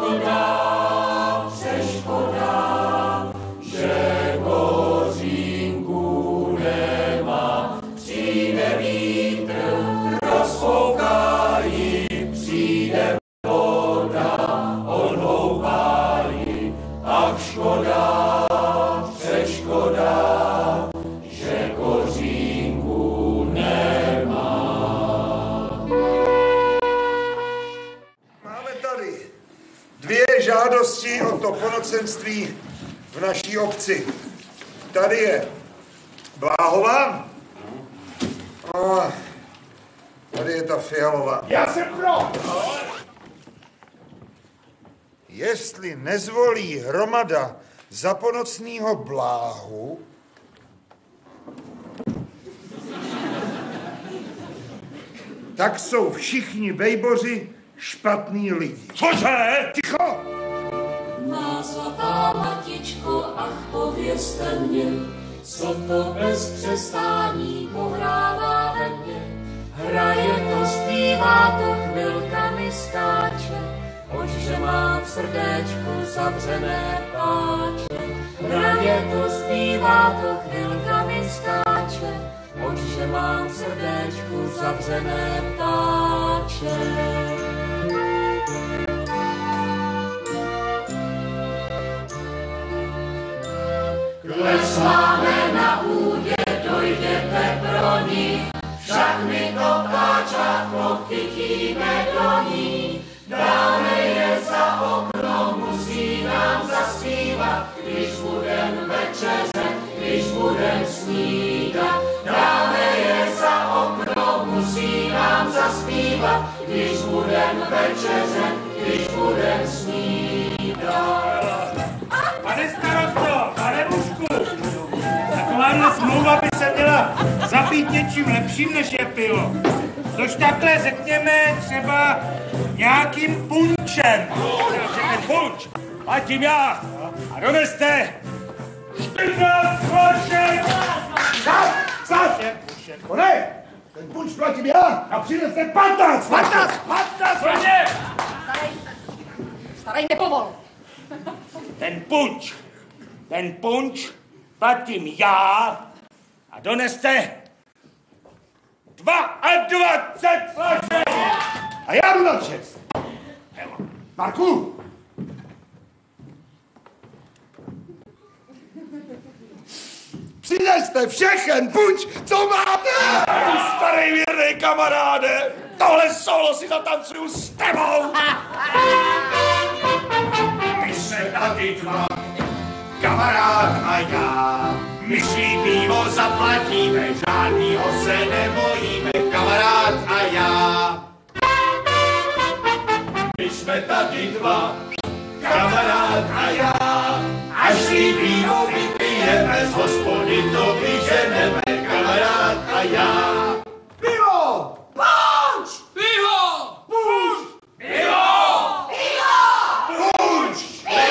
přeškoda, že kořínku nemá. Přijde vítr, rozfouká ji, přijde voda, odhoupá ji. Ach škoda, přeškoda, že kořínku nemá. Máme tady 2 žádosti o to ponocenství v naší obci. Tady je Bláhová. A tady je ta Fialová. Já jsem pro! Jestli nezvolí hromada zaponocnýho Bláhu, tak jsou všichni bejboři špatný lidi. Cože? Ticho! Má zlatá matičko, ach povězte mě, co to bez přestání pohrává ve mně. Hraje to, zpívá to, chvilkami skáče, očže mám v srdéčku zavřené pláče. Hraje to, zpívá to, chvilkami skáče, očže mám v srdéčku zavřené ptáče. Klesláme na půdě, dojděte pro ní, však my to ptáčátko chytíme do ní. Dáme je za okno, musí nám zaspívat, když budem večeře, když budem snídat. Dáme je za okno, musí nám zaspívat, když budem večeře, když budem snídat. Pane starosto, pane Bušku, takováhle smlouva by se měla zabít něčím lepším, než je pivo. Což takhle řekněme třeba nějakým punčem. Ten punč platím já a doneste 14 flašek. Zas! Konej! Ten punč platím já a přineste 15! 15 hodně! Starý nepovol. Ten punč platím já a doneste 22 flašek. A já jdu na 6. Marku! Přineste všechen punč, co máte! Starý věrnej kamaráde, tohle solo si zatancuju s tebou! My jsme tady 2, kamarád a já. My si pivo zaplatíme, žádnýho se nebojíme, kamarád a já. My jsme tady 2, kamarád a já. Až si pivo vypijeme, z hospody to vyženeme, kamarád a já. Pivo! Punč! Pivo! Punč! Pivo! Punč!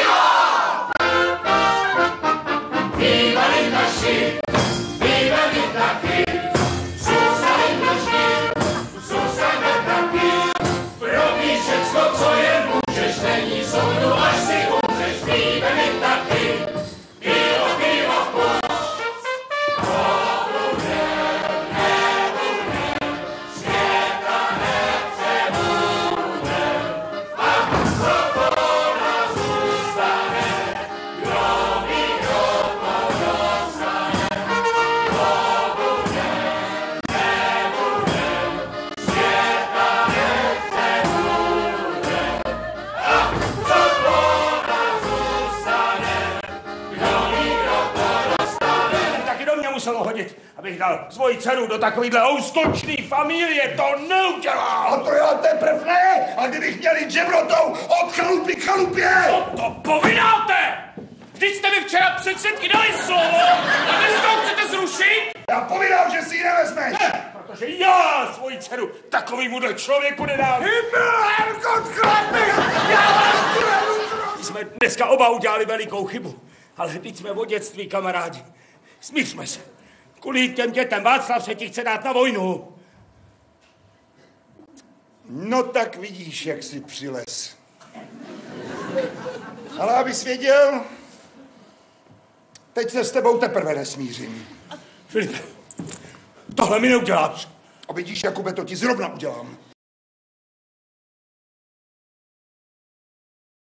Bývali naši, bývali taky, zůstali naši, zůstane taky. Pro mě všecko, co je můžeš, není soudu, až si umřeš, bývali taky. Pivo, pivo, punč. To bude, nebude, světa nepřebude. A svoboda zůstane, kdo ví, kdo to dostane. To bude, nebude, světa nepřebude. A svoboda zůstane, kdo ví, kdo to dostane. Taky do mě muselo hodit, abych dal svoji dceru do takovýhle úskočný familie, to neudělám! A to já teprv ne! A kdybych měli džebrotou od chalupy k chalupě! Co to povídáte? Vždyť jste mi včera předsedky dali slovo a dneska ho chcete zrušit? Já povídám, že si ji nevezmeš! Ne, protože já svoji dceru takovýmuhle člověku nedám. Hybelko, chlapi! Já vás kuredu! Jsme dneska oba udělali velikou chybu, ale teď jsme od dětství kamarádi. Smířme se. Kvůli těm dětem Václav se ti chce dát na vojnu. No tak vidíš, jak si přilez. Ale abys věděl, teď se s tebou teprve nesmířím. Filipe, tohle mi neuděláš. A vidíš, Jakube, to ti zrovna udělám.